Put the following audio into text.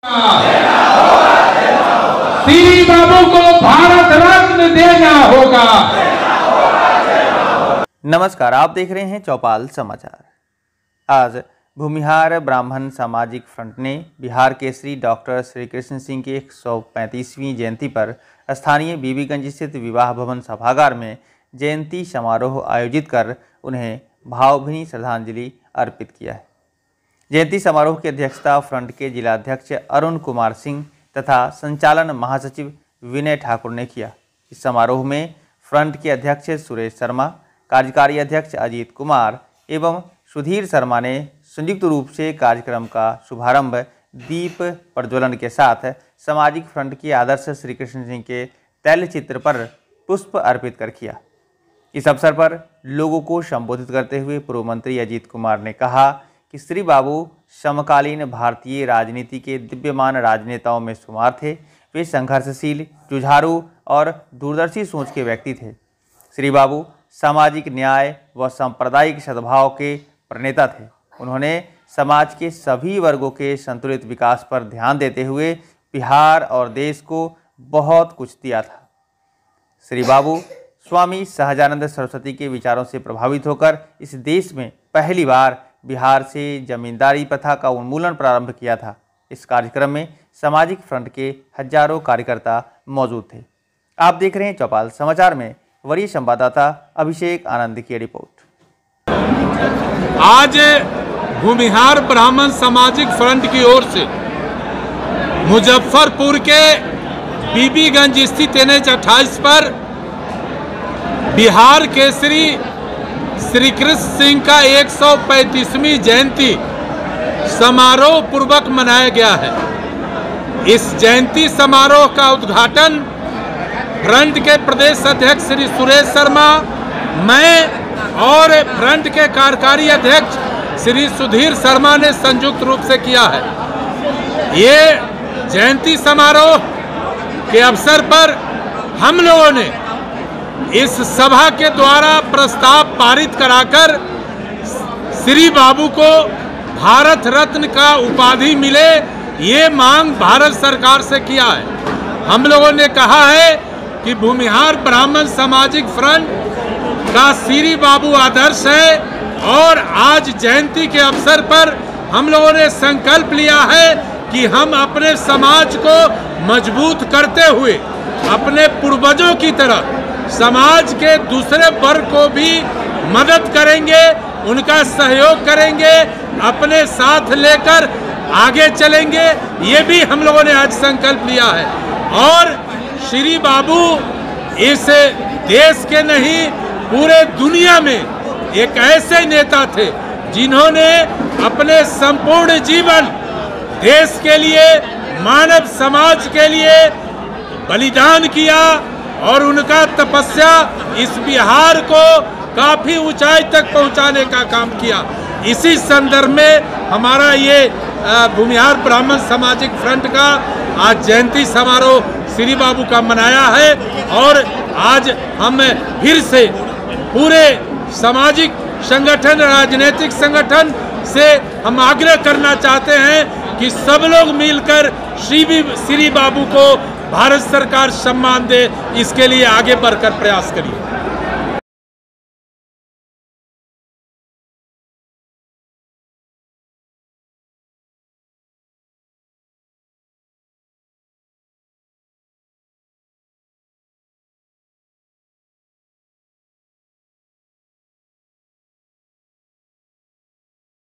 श्री बाबू को भारत रत्न देना होगा। नमस्कार, आप देख रहे हैं चौपाल समाचार। आज भूमिहार ब्राह्मण सामाजिक फ्रंट ने बिहार केसरी डॉक्टर श्री कृष्ण सिंह की 135वीं जयंती पर स्थानीय बीबीगंज स्थित विवाह भवन सभागार में जयंती समारोह आयोजित कर उन्हें भावभीनी श्रद्धांजलि अर्पित किया है। जयंती समारोह की अध्यक्षता फ्रंट के जिलाध्यक्ष अरुण कुमार सिंह तथा संचालन महासचिव विनय ठाकुर ने किया। इस समारोह में फ्रंट के अध्यक्ष सुरेश शर्मा, कार्यकारी अध्यक्ष अजीत कुमार एवं सुधीर शर्मा ने संयुक्त रूप से कार्यक्रम का शुभारंभ दीप प्रज्वलन के साथ सामाजिक फ्रंट के आदर्श श्री कृष्ण सिंह के तैल चित्र पर पुष्प अर्पित कर किया। इस अवसर पर लोगों को संबोधित करते हुए पूर्व मंत्री अजीत कुमार ने कहा कि श्री बाबू समकालीन भारतीय राजनीति के दिव्यमान राजनेताओं में शुमार थे। वे संघर्षशील, जुझारू और दूरदर्शी सोच के व्यक्ति थे। श्री बाबू सामाजिक न्याय व सांप्रदायिक सद्भाव के प्रणेता थे। उन्होंने समाज के सभी वर्गों के संतुलित विकास पर ध्यान देते हुए बिहार और देश को बहुत कुछ दिया था। श्री बाबू स्वामी सहजानंद सरस्वती के विचारों से प्रभावित होकर इस देश में पहली बार बिहार से जमींदारी प्रथा का उन्मूलन प्रारंभ किया था। इस कार्यक्रम में सामाजिक फ्रंट के हजारों कार्यकर्ता मौजूद थे। आप देख रहे हैं चौपाल समाचार में वरीय संवाददाता अभिषेक आनंद की रिपोर्ट। आज भूमिहार ब्राह्मण सामाजिक फ्रंट की ओर से मुजफ्फरपुर के बीबीगंज स्थित NH 28 पर बिहार केसरी श्री कृष्ण सिंह का 135वीं जयंती समारोह पूर्वक मनाया गया है। इस जयंती समारोह का उद्घाटन फ्रंट के प्रदेश अध्यक्ष श्री सुरेश शर्मा, मैं और फ्रंट के कार्यकारी अध्यक्ष श्री सुधीर शर्मा ने संयुक्त रूप से किया है। ये जयंती समारोह के अवसर पर हम लोगों ने इस सभा के द्वारा प्रस्ताव पारित कराकर श्री बाबू को भारत रत्न का उपाधि मिले, ये मांग भारत सरकार से किया है। हम लोगों ने कहा है कि भूमिहार ब्राह्मण सामाजिक फ्रंट का श्री बाबू आदर्श है और आज जयंती के अवसर पर हम लोगों ने संकल्प लिया है कि हम अपने समाज को मजबूत करते हुए अपने पूर्वजों की तरह समाज के दूसरे वर्ग को भी मदद करेंगे, उनका सहयोग करेंगे, अपने साथ लेकर आगे चलेंगे। ये भी हम लोगों ने आज संकल्प लिया है। और श्री बाबू इस देश के नहीं पूरे दुनिया में एक ऐसे नेता थे जिन्होंने अपने संपूर्ण जीवन देश के लिए, मानव समाज के लिए बलिदान किया और उनका तपस्या इस बिहार को काफी ऊंचाई तक पहुंचाने का काम किया। इसी संदर्भ में हमारा ये भूमिहार ब्राह्मण सामाजिक फ्रंट का आज जयंती समारोह श्री बाबू का मनाया है। और आज हम फिर से पूरे सामाजिक संगठन, राजनीतिक संगठन से हम आग्रह करना चाहते हैं कि सब लोग मिलकर श्री बाबू को भारत सरकार सम्मान दे, इसके लिए आगे बढ़कर प्रयास करिए।